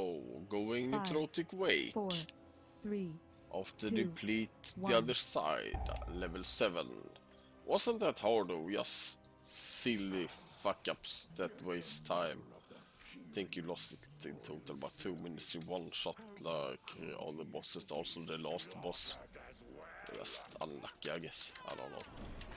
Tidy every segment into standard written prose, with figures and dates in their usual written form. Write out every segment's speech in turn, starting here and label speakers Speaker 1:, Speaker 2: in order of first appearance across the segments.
Speaker 1: So, going necrotic wake.
Speaker 2: 4, 3,
Speaker 1: After
Speaker 2: 2,
Speaker 1: deplete the
Speaker 2: 1.
Speaker 1: other side, level 7. Wasn't that hard though, just silly fuck ups that waste time. Think you lost it in total about 2 minutes in one shot, like all the bosses, also the last boss. Just unlucky, I guess. I don't know.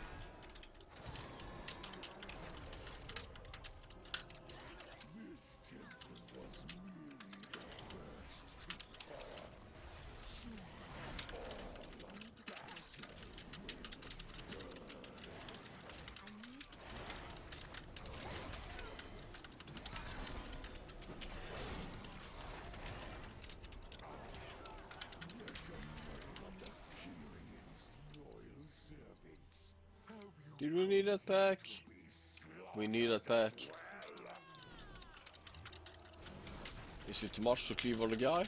Speaker 1: Did we need that pack? We need that pack. Is it too much to cleave on the guy?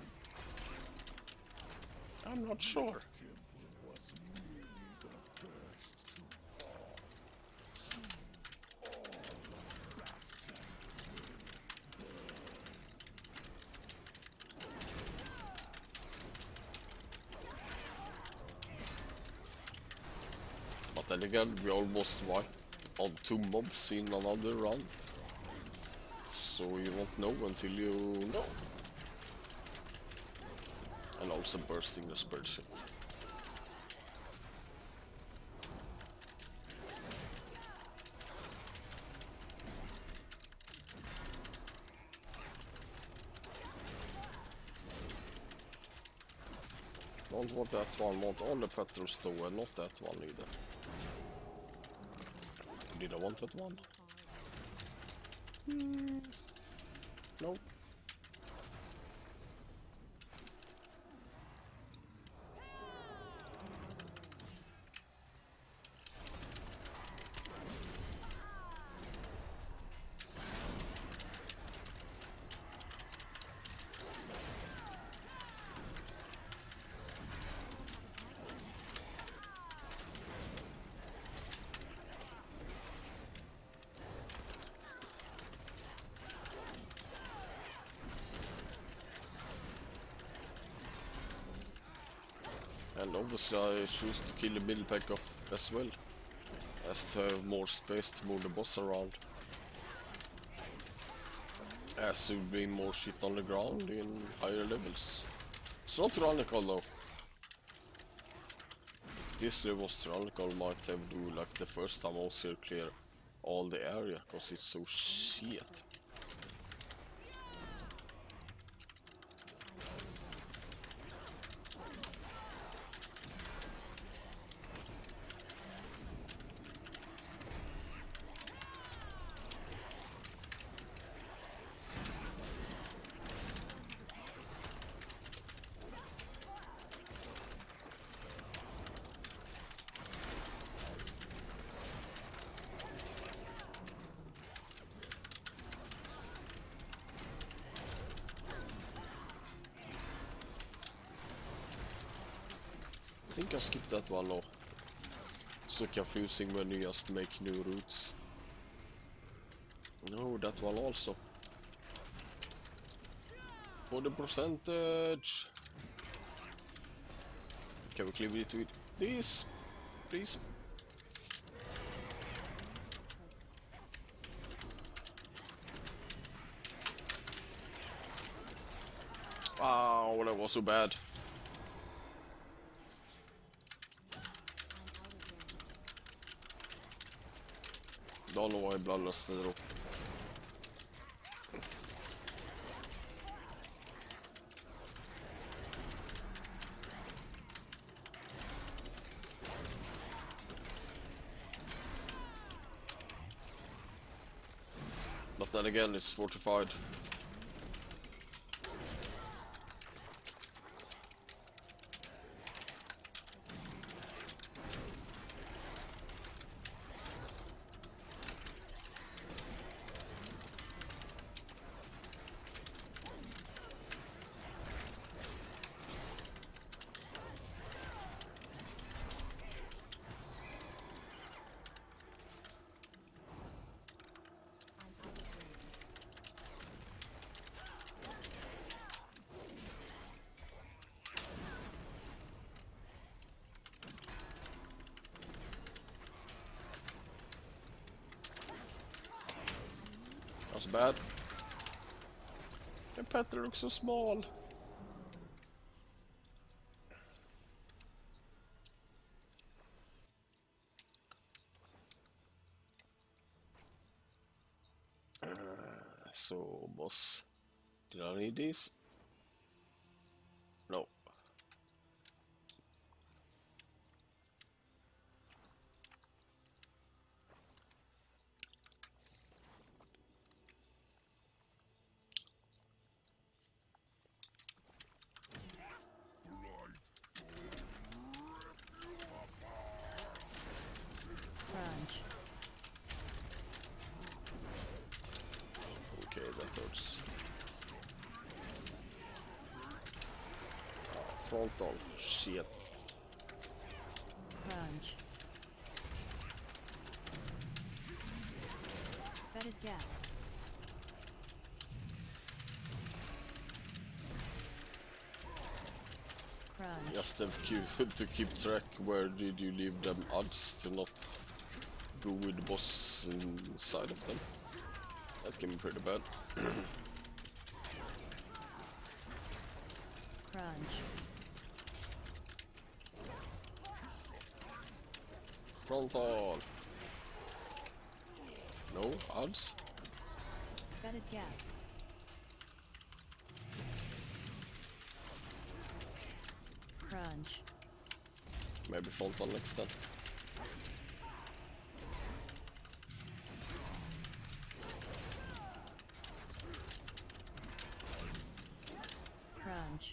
Speaker 1: I'm not sure. But then again, we almost wiped on 2 mobs in another run. So you won't know until you know. And also bursting the spreadsheet. Don't want that one, want all the petrol store, not that one either. Did I want that one? No. And obviously I choose to kill the middle pack off as well, as to have more space to move the boss around. As to be more shit on the ground in higher levels. It's not tyrannical though. If this was tyrannical, might have do like the first time also clear all the area, cause it's so shit. I think I skipped that one now. So confusing when you just make new routes. No, that one also. For the percentage. Can we clear it with this, please? Oh, that was so bad. Don't know why Bloodlust did it. But then again, it's fortified. bad. And Petter looks so small. So, boss, did I need these? No.
Speaker 2: Crunch.
Speaker 1: Okay, that hurts. Frontal, shit.
Speaker 2: Crunch. Bedded gas. Crunch.
Speaker 1: Just to keep track, where did you leave them odds to not go with the boss inside of them? That can be pretty bad.
Speaker 2: Crunch.
Speaker 1: Frontal. No odds.
Speaker 2: Bedded gas. Crunch.
Speaker 1: Maybe frontal next time.
Speaker 2: Crunch.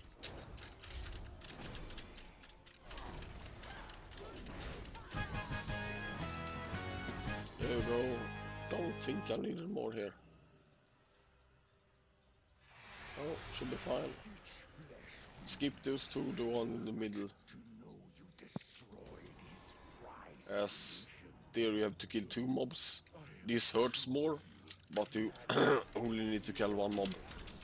Speaker 1: There you go. Don't think I needed more here. Oh, should be fine. Skip those two, the one in the middle. As there you have to kill 2 mobs. This hurts more, but you only need to kill 1 mob.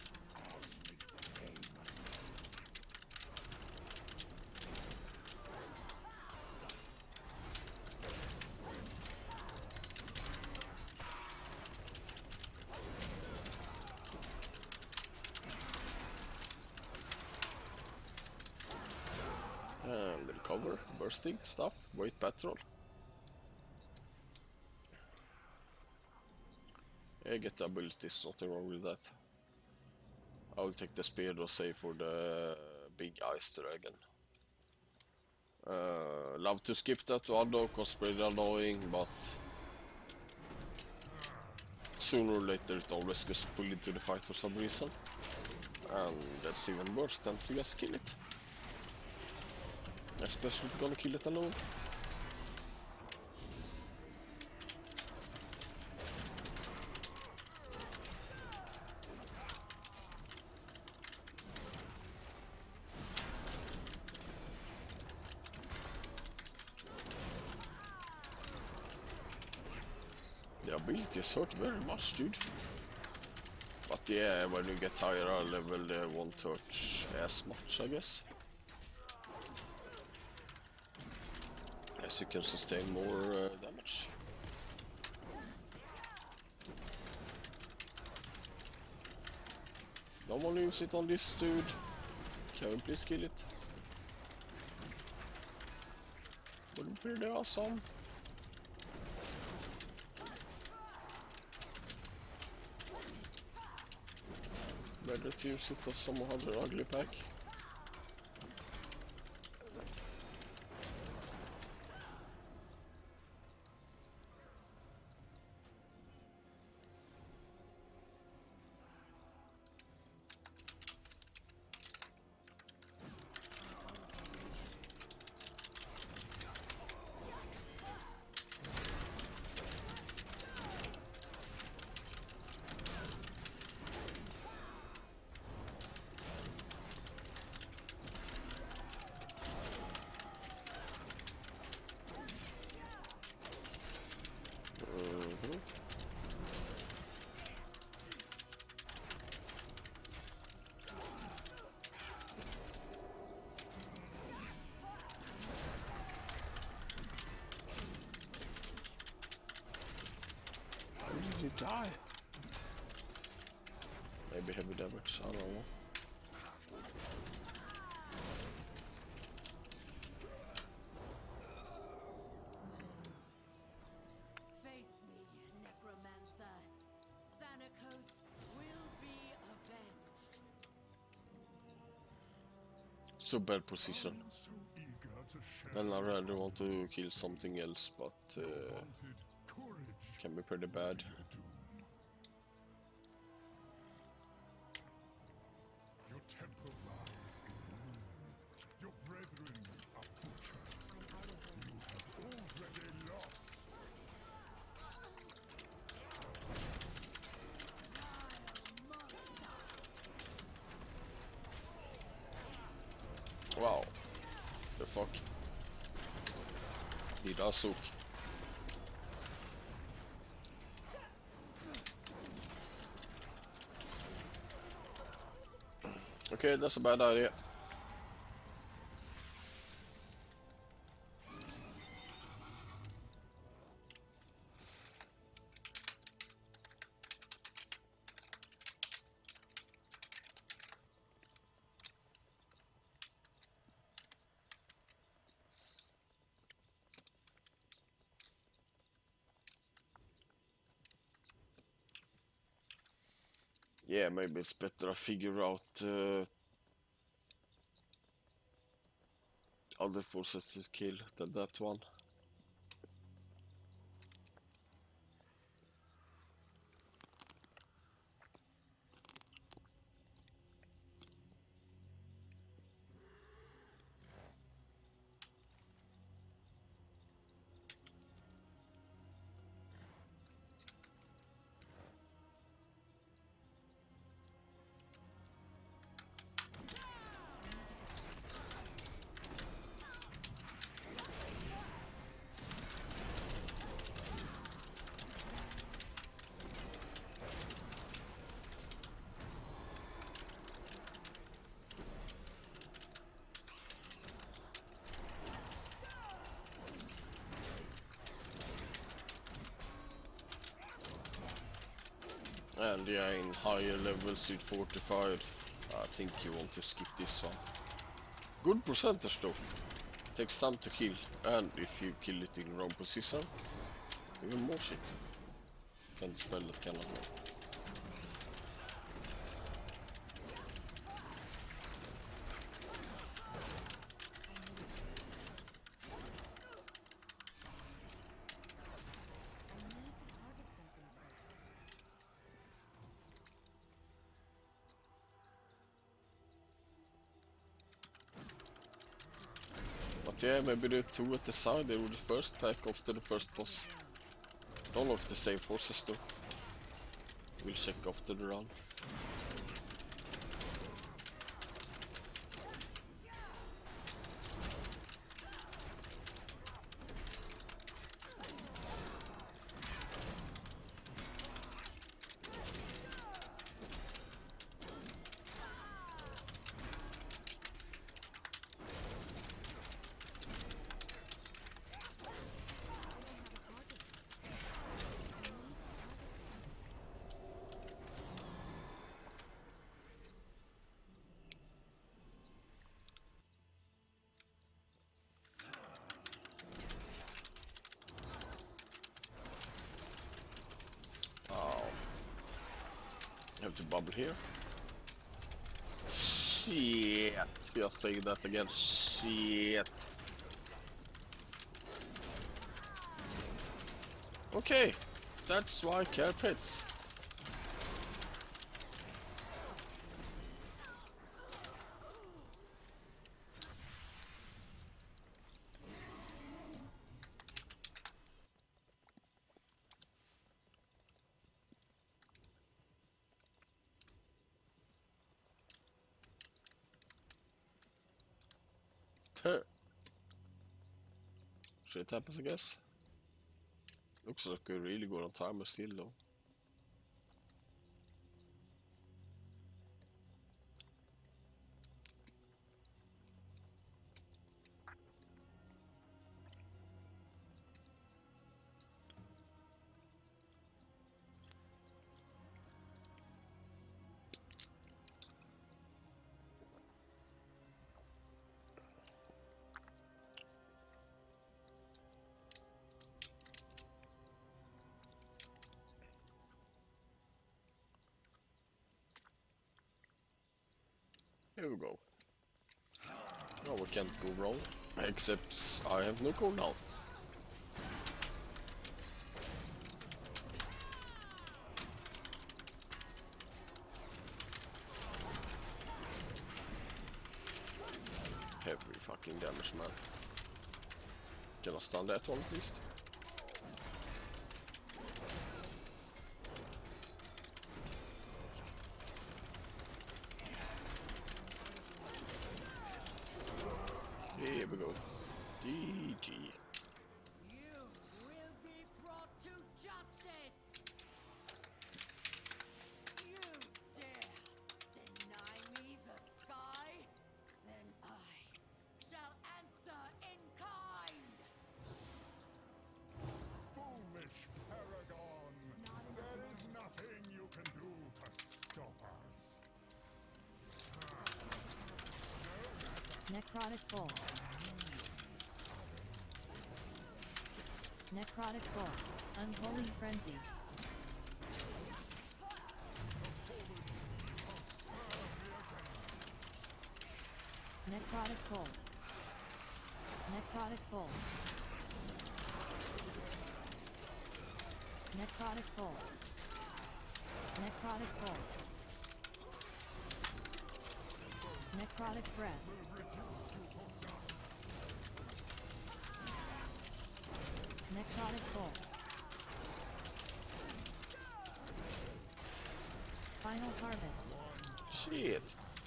Speaker 1: And recover, bursting stuff, wait patrol. I get the abilities, nothing wrong with that. I will take the spear or save for the big ice dragon. Love to skip that to Addo, cause pretty annoying, but sooner or later it always gets pulled into the fight for some reason. And that's even worse than to just kill it. Especially if you're gonna kill it alone. The abilities hurt very much, dude. But yeah, when you get higher level, they won't hurt as much, I guess. As you can sustain more damage. Don't want to use it on this dude. Can we please kill it? Would be pretty awesome. Better to use it on some other ugly pack. How did he die? maybe heavy damage, I don't know.
Speaker 3: Face me, Necromancer. Thanatos will be avenged.
Speaker 1: So bad position. Then I rather want to kill something else, but can be pretty bad.
Speaker 4: Your temple lies in ruin. Your brethren are butchered. You have already lost.
Speaker 1: Wow. The fuck? He does suck. Okay, that's a bad idea. Yeah, maybe it's better I figure out other forces to kill than that one. And yeah, in higher levels with fortified, I think you want to skip this one. Good percentage though. Takes time to kill, and if you kill it in wrong position, even more shit. Can spell it kind of well. But yeah, maybe the two at the side, they were the first pack after the first boss. Don't know if the same forces though. We'll check after the run. Have to bubble here. Shit. Just say that again. Shit. Okay. That's why I care pets. Shit happens, I guess. Looks like we're really good on timer still, though. Here we go. No, we can't go wrong. Except I have no cooldown. Heavy fucking damage, man. Can I stun that one at least? Here we go. GG.
Speaker 3: You will be brought to justice. You dare deny me the sky? Then I shall answer in kind.
Speaker 4: Foolish Paragon! There is nothing you can do to stop us.
Speaker 2: Necrotic Bolt. Necrotic Bolt. Unholy Frenzy. Necrotic Bolt. Necrotic Bolt. Necrotic Bolt. Necrotic Bolt. Necrotic Breath. Necrotic Bolt. Final Harvest.
Speaker 1: Shit.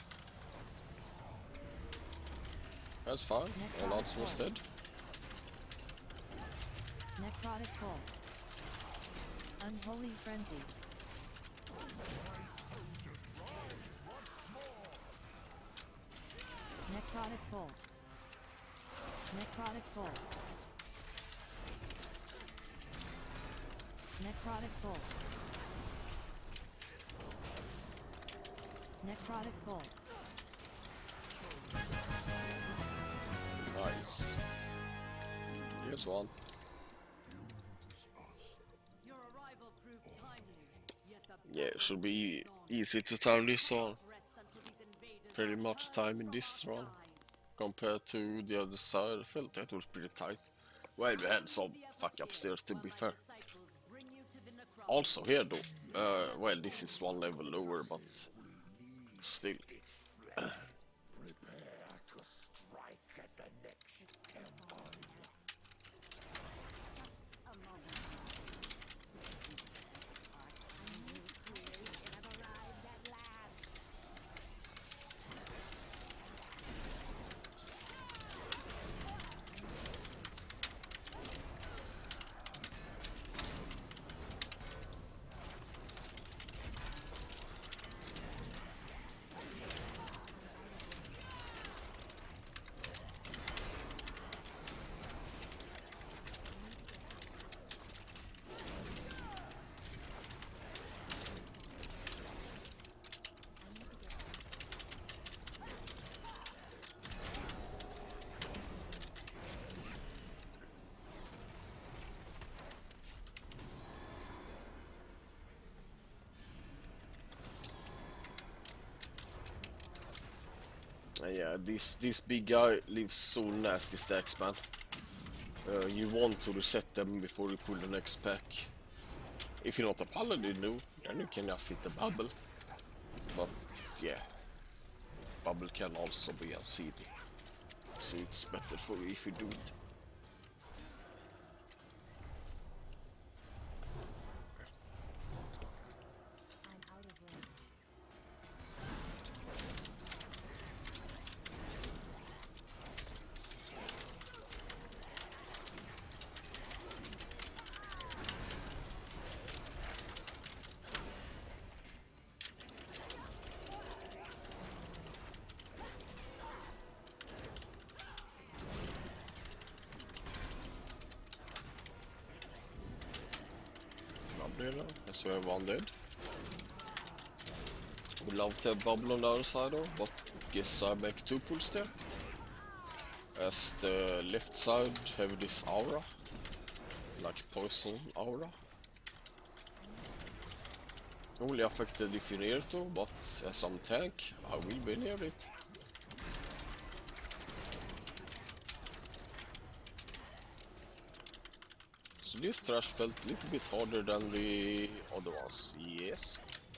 Speaker 1: That's fine. All odds was dead.
Speaker 2: Necrotic Bolt. Unholy Frenzy. Necrotic Bolt. Necrotic Bolt. Necrotic Bolt. Necrotic Bolt.
Speaker 1: Nice. Here's one.
Speaker 3: Your arrival proved timely, yet the
Speaker 1: Yeah, it should be easy to turn this on.
Speaker 3: rest until these invaders
Speaker 1: Pretty
Speaker 3: are
Speaker 1: much
Speaker 3: turned
Speaker 1: time in
Speaker 3: from
Speaker 1: this
Speaker 3: our
Speaker 1: run.
Speaker 3: skies.
Speaker 1: Compared to the other side, I felt that was pretty tight. Well, we had some fuck ups there, to be fair.
Speaker 3: Disciples bring you to the necropolis.
Speaker 1: Also here though, well, this is one level lower, but still.
Speaker 4: Prepare to strike at the next temple.
Speaker 3: A moment. Our new creation have arrived at last.
Speaker 1: Yeah, this big guy leaves so nasty stacks, man. You want to reset them before you pull the next pack. If you're not a paladin, no, then you can just hit the bubble. But yeah, bubble can also be a CD, so it's better for you if you do it.
Speaker 2: I'm out of range.
Speaker 1: Lovely, that's where one dead. Would love to have bubble on the other side though, but guess I make two pulls there. As the left side have this aura, like poison aura. Only affected if you're near to, but as I'm tank, I will be near it. So this trash felt a little bit harder than the other ones. Yes.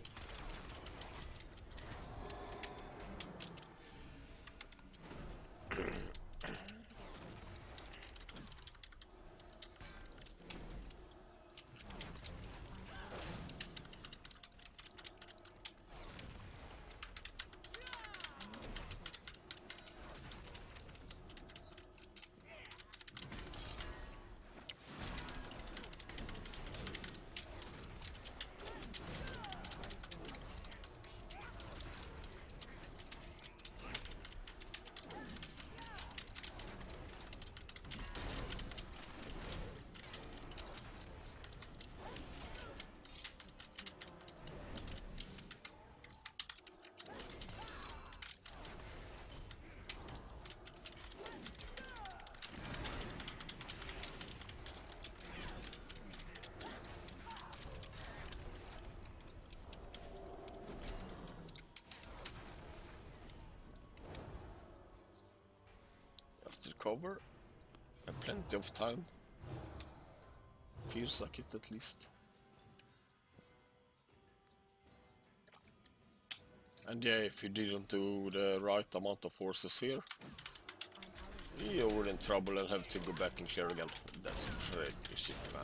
Speaker 1: Just recover. And plenty of time. Feels like it at least. And yeah, if you didn't do the right amount of forces here, you're in trouble and have to go back and clear again. That's pretty shit, man.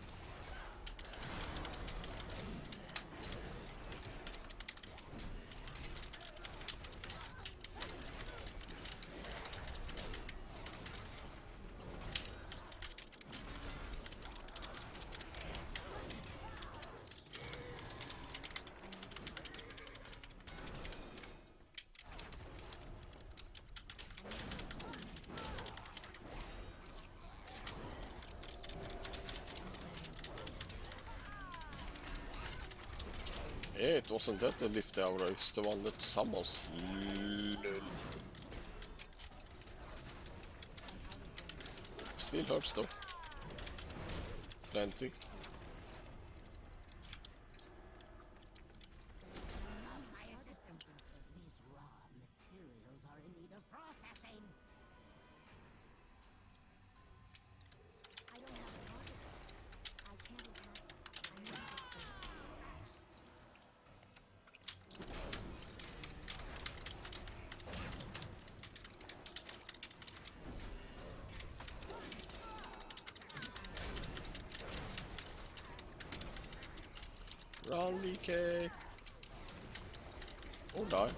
Speaker 1: Yeah, it wasn't that the lift aura, it's the one that summons. Lol. Still hurts though. Plenty.
Speaker 3: My assistant. These raw materials are in need of processing.
Speaker 2: I don't have a target. I can't attack them. I need to get this.
Speaker 1: Run, VK! Or die.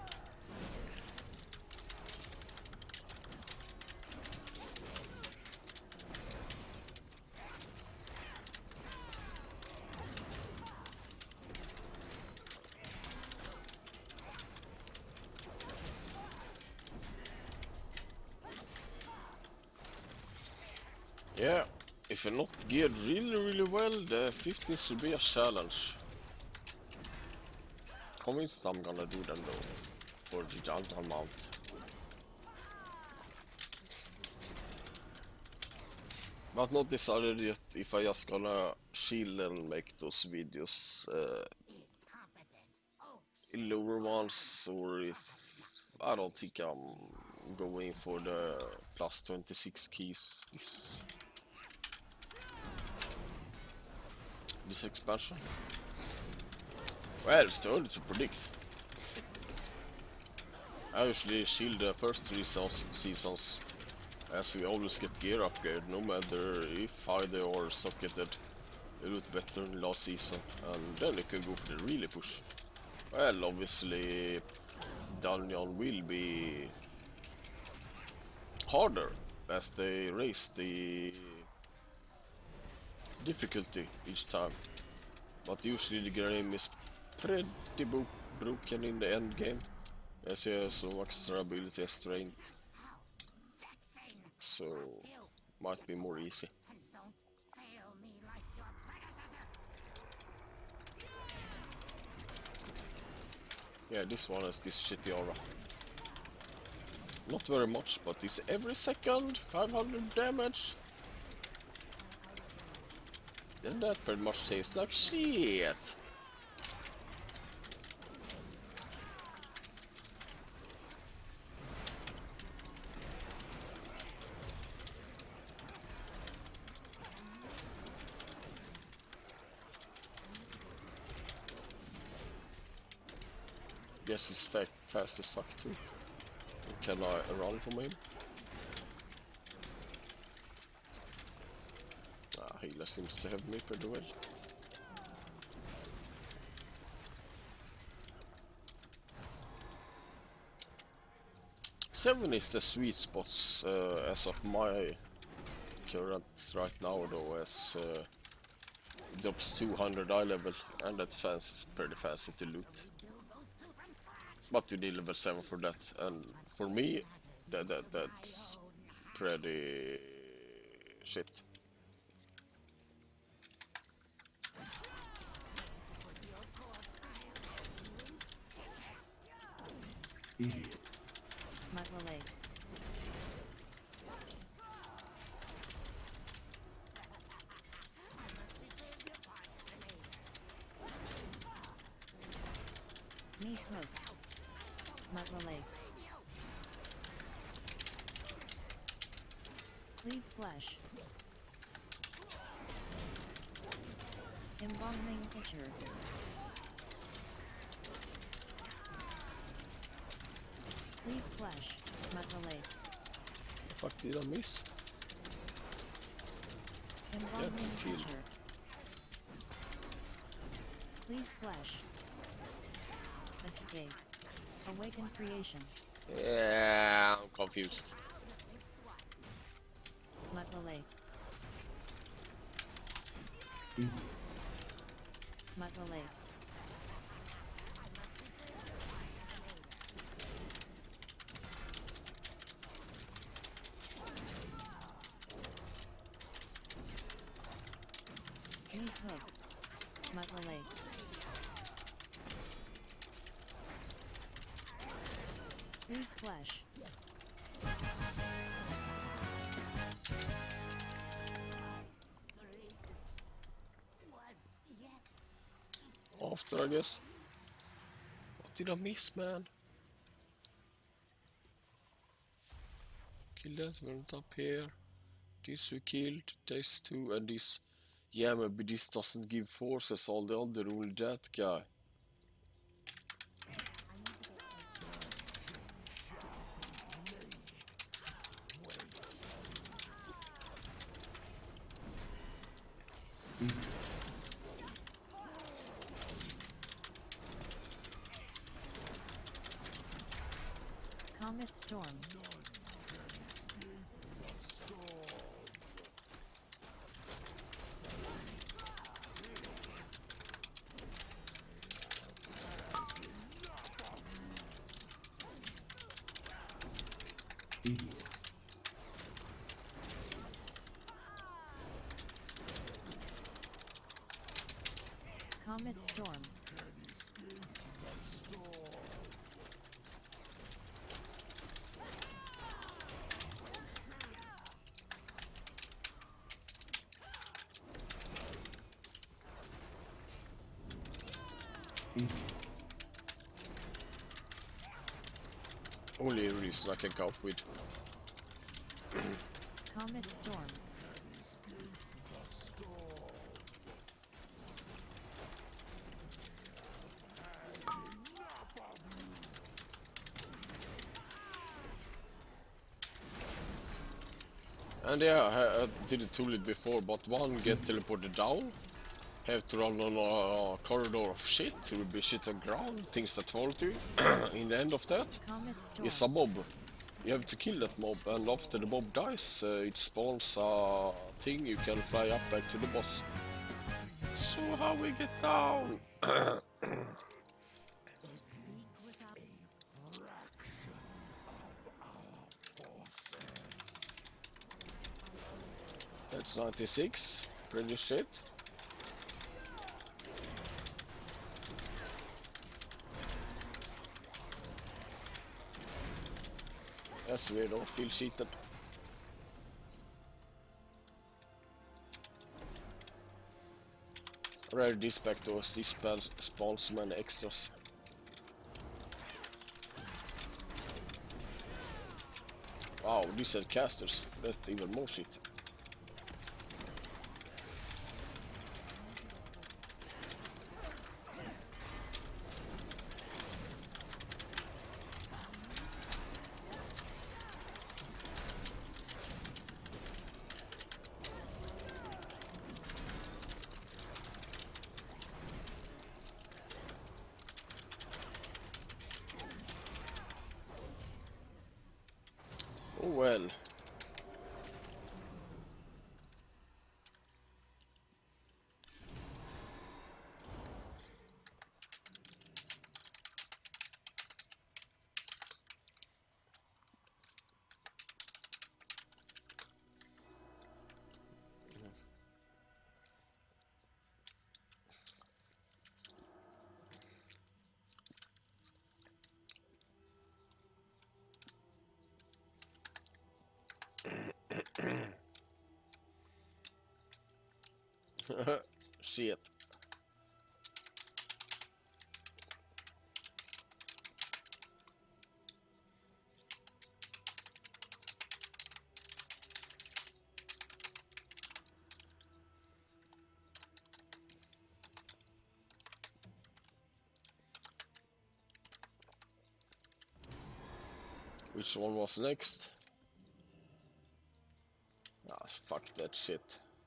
Speaker 1: Yeah, if you're not geared really well, the 15 should be a challenge. Convinced I'm gonna do them though, for the Jungle Mount. But not decided yet if I just gonna chill and make those videos
Speaker 3: Incompetent. Oh,
Speaker 1: in lower ones, or if I don't think I'm going for the plus 26 keys this expansion. Well, it's too early to predict. I usually shield the first 3 seasons, as we always get gear upgrade, no matter if high or socketed. A lot better than last season, and then you can go for the really push. Well, obviously, Dungeon will be harder as they raise the difficulty each time. But usually the game is pretty broken in the end game, as you have some extra ability and strength,
Speaker 3: vexing.
Speaker 1: so
Speaker 3: You
Speaker 1: might be more easy.
Speaker 3: and don't fail me like your predecessor.
Speaker 1: Yeah, this one has this shitty aura. Not very much, but it's every second, 500 damage. Then that pretty much tastes like shit. guess he's fast as fuck too. Can I run from him? Healer seems to have me pretty well. Seven is the sweet spots as of my current right now, though, as drops 200 eye level, and that's pretty fancy to loot. But you need level 7 for that, and for me, that's pretty shit.
Speaker 5: Idiot.
Speaker 2: Microwave. Meat hook. Microwave. Cleave flesh. Embalming pitcher. Cleave flesh. Microwave.
Speaker 1: The fuck did I miss?
Speaker 2: Embalming
Speaker 1: killed.
Speaker 2: pitcher. Cleave flesh. Escape. Awaken creation.
Speaker 1: Yeah, I'm confused.
Speaker 2: Microwave.
Speaker 5: Idiot.
Speaker 2: Microwave. Meat hook. Microwave. Cleave flesh.
Speaker 1: After, I guess. What did I miss, man? Kill that went up here. This we killed. This too, and this. Yeah, maybe this doesn't give forces. All the other only that guy.
Speaker 2: Comet storm.
Speaker 5: Idiot.
Speaker 2: Comet storm.
Speaker 5: Idiot.
Speaker 1: Only reason I can cope with.
Speaker 2: Comet storm.
Speaker 1: And yeah, I did it too late before, but one get teleported down. Have to run on a corridor of shit. There will be shit on ground, things that fall to you. In the end of that,
Speaker 2: Comet
Speaker 1: is a
Speaker 2: storm.
Speaker 1: mob. You have to kill that mob, and after the mob dies, it spawns a thing you can fly up back to the boss. So how we get down? That's 96. Pretty shit. That's weird, I feel cheated. Rare this back to us, this spawns so many extras. Wow, these are casters, that's even more shit. Oh well. Shit. Which one was next? Ah, fuck that shit.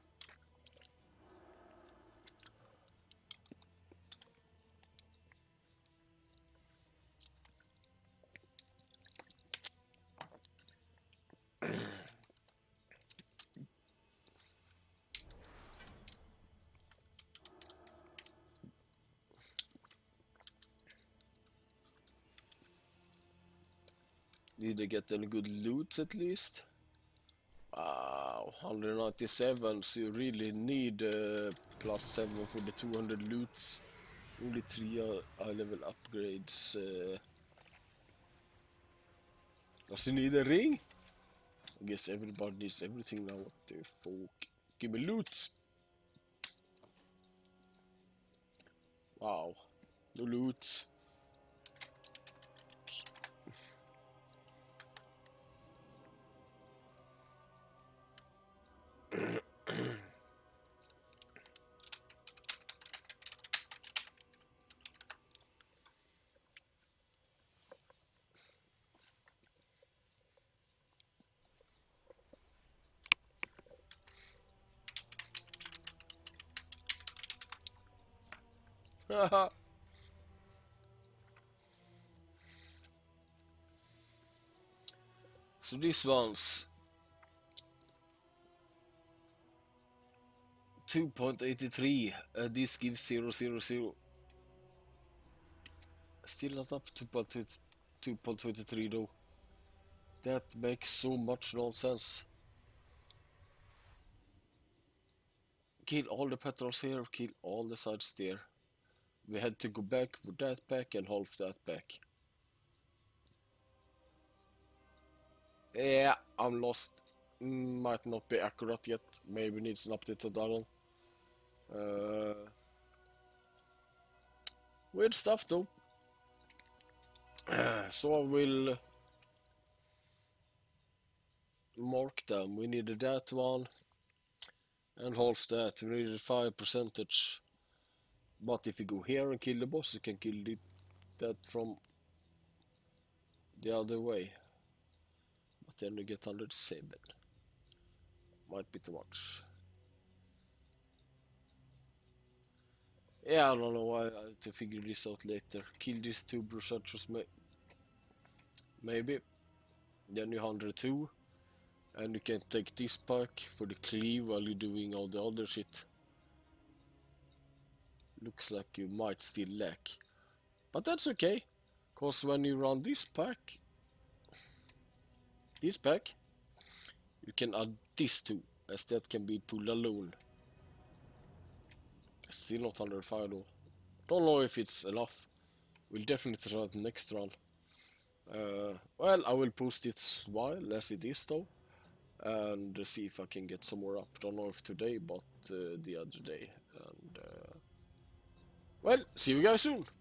Speaker 1: Did they get any good loot at least? Wow, 197, so you really need +7 for the 200 loots. Only 3 high level upgrades. Does he need a ring? I guess everybody needs everything now. What the fuck? Give me loot! Wow, no loot. Haha. So this one's 2.83. This gives 000. Still not up to 2.23 though. That makes so much nonsense. Kill all the petrels here, kill all the sides there. We had to go back for that pack and half that pack. Yeah, I'm lost. Might not be accurate yet. Maybe needs an update to that one. Weird stuff though. So I will mark them. We needed that one and half that. We needed 5%. But if you go here and kill the boss, you can kill that from the other way. But then you get 107. Might be too much. Yeah, I don't know. I have to figure this out later. Kill these 2 bruschettos, maybe. Then you 102. And you can take this pack for the cleave while you're doing all the other shit. Looks like you might still lack. But that's okay. Cause when you run this pack, you can add this too, as that can be pulled alone. Still not 105 though. Don't know if it's enough. We'll definitely try it next run. Well, I will post it while as it is though, and see if I can get some more up. Don't know if today, but the other day. And well, see you guys soon.